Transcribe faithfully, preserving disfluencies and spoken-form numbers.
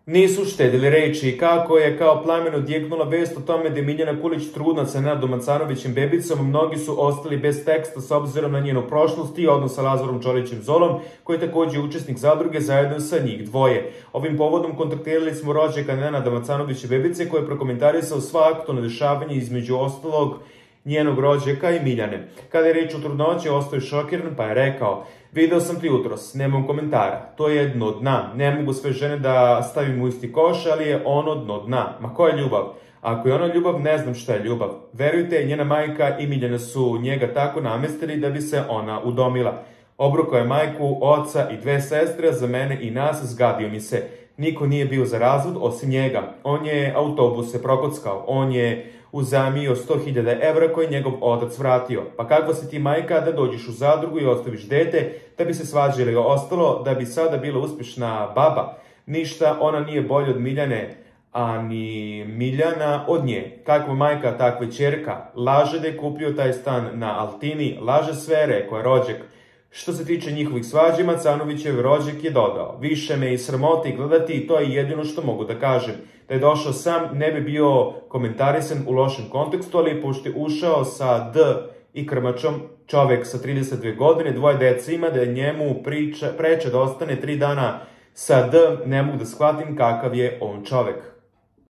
Nisu štedili reči kako je kao plameno odjeknula vest o tome da je Miljana Kulić trudna sa Nenadom Macanovićem bebicom. Mnogi su ostali bez teksta s obzirom na njenu prošlost i odnos sa Lazarom Čolićem Zolom, koji je takođe učesnik zadruge zajedno sa njih dvoje. Ovim povodom kontaktirali smo rođaka Nenada Macanovića bebice, koji je prokomentarisao sva aktualna dešavanja, između ostalog njenog rođaka i Miljane. Kada je reč o trudnoći, ostao je šokiran pa je rekao: video sam ti jutros, nemam komentara, to je dno dna, ne mogu sve žene da stavim u isti koš, ali je ono dno dna. Ma koja je ljubav? Ako je ona ljubav, ne znam šta je ljubav. Verujte, njena majka i Miljana su njega tako namestili da bi se ona udomila. Obrukao je majku, oca i dve sestre, za mene i nas zgadio mi se. Niko nije bio za razvod osim njega. On je autobuse prokockao, on je uzajmio sto hiljada evra koje je njegov otac vratio. Pa kakva si ti majka da dođeš u zadrugu i ostaviš dete, da bi se svađali ostalo, da bi sada bila uspešna baba? Ništa, ona nije bolja od Miljane, a ni Miljana od nje. Kakva majka, takva ćerka. Laže da je kupio taj stan na Altini, laže sve, rekao je rođak. Što se tiče njihovih svađa, Macanovićev rođak je dodao: više me i sramoti gledati i to je jedino što mogu da kažem. Da je došao sam, ne bi bio komentarisan u lošem kontekstu, ali pošto je ušao sa D i krmačom, čovek sa trideset dve godine, dvoje dece ima, da je njemu priča, preče da ostane tri dana sa D, ne mogu da shvatim kakav je on čovek.